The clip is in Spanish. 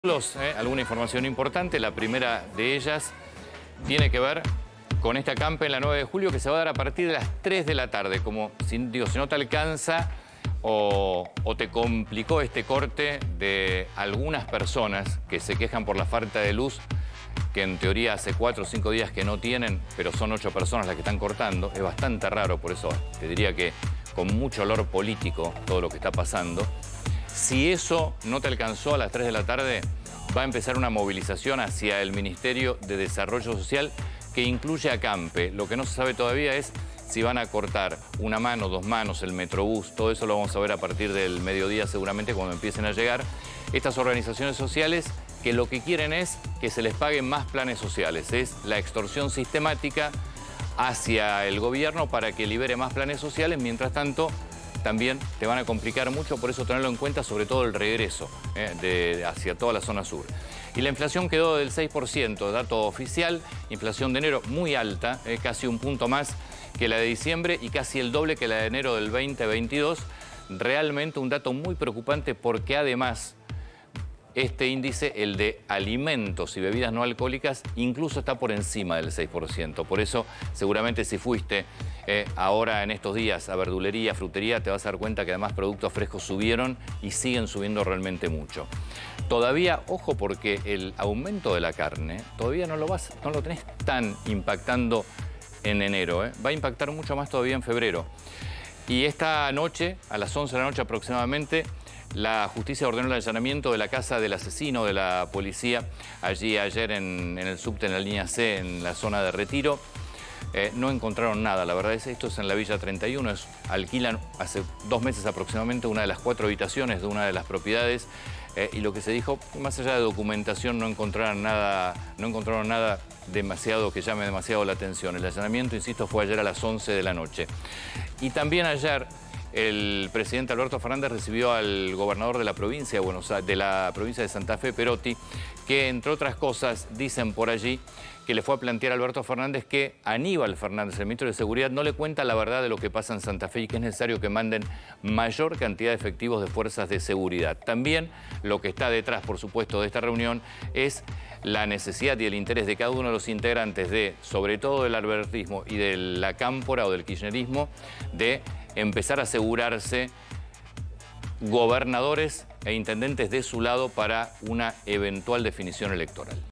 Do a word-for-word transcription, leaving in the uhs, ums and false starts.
Eh, alguna información importante. La primera de ellas tiene que ver con esta campa en la nueve de julio que se va a dar a partir de las tres de la tarde. Como si, digo, si no te alcanza o, o te complicó este corte de algunas personas que se quejan por la falta de luz, que en teoría hace cuatro o cinco días que no tienen, pero son ocho personas las que están cortando. Es bastante raro, por eso te diría que con mucho olor político todo lo que está pasando. Si eso no te alcanzó a las tres de la tarde, va a empezar una movilización hacia el Ministerio de Desarrollo Social que incluye a Campe. Lo que no se sabe todavía es si van a cortar una mano, dos manos, el Metrobús. Todo eso lo vamos a ver a partir del mediodía seguramente cuando empiecen a llegar estas organizaciones sociales que lo que quieren es que se les paguen más planes sociales. Es la extorsión sistemática hacia el gobierno para que libere más planes sociales. Mientras tanto, también te van a complicar mucho, por eso tenerlo en cuenta, sobre todo el regreso eh, de, hacia toda la zona sur. Y la inflación quedó del seis por ciento, dato oficial, inflación de enero muy alta, eh, casi un punto más que la de diciembre y casi el doble que la de enero del veinte veintidós. Realmente un dato muy preocupante porque además este índice, el de alimentos y bebidas no alcohólicas, incluso está por encima del seis por ciento. Por eso, seguramente si fuiste eh, ahora en estos días a verdulería, frutería, te vas a dar cuenta que además productos frescos subieron y siguen subiendo realmente mucho. Todavía, ojo, porque el aumento de la carne todavía no lo, vas, no lo tenés tan impactando en enero. Eh. Va a impactar mucho más todavía en febrero. Y esta noche, a las once de la noche aproximadamente, la justicia ordenó el allanamiento de la casa del asesino de la policía, allí ayer en, en el subte, en la línea C, en la zona de Retiro. Eh, no encontraron nada, la verdad es esto es en la Villa treinta y uno, es, alquilan hace dos meses aproximadamente una de las cuatro habitaciones de una de las propiedades eh, y lo que se dijo, más allá de documentación, no encontraron nada, no encontraron nada demasiado que llame demasiado la atención. El allanamiento, insisto, fue ayer a las once de la noche. Y también ayer el presidente Alberto Fernández recibió al gobernador de la provincia de Buenos Aires, de la provincia de Santa Fe, Perotti, que entre otras cosas dicen por allí que le fue a plantear a Alberto Fernández que Aníbal Fernández, el ministro de Seguridad, no le cuenta la verdad de lo que pasa en Santa Fe y que es necesario que manden mayor cantidad de efectivos de fuerzas de seguridad. También lo que está detrás, por supuesto, de esta reunión es la necesidad y el interés de cada uno de los integrantes de, sobre todo del albertismo y de la cámpora o del kirchnerismo, de empezar a asegurarse gobernadores e intendentes de su lado para una eventual definición electoral.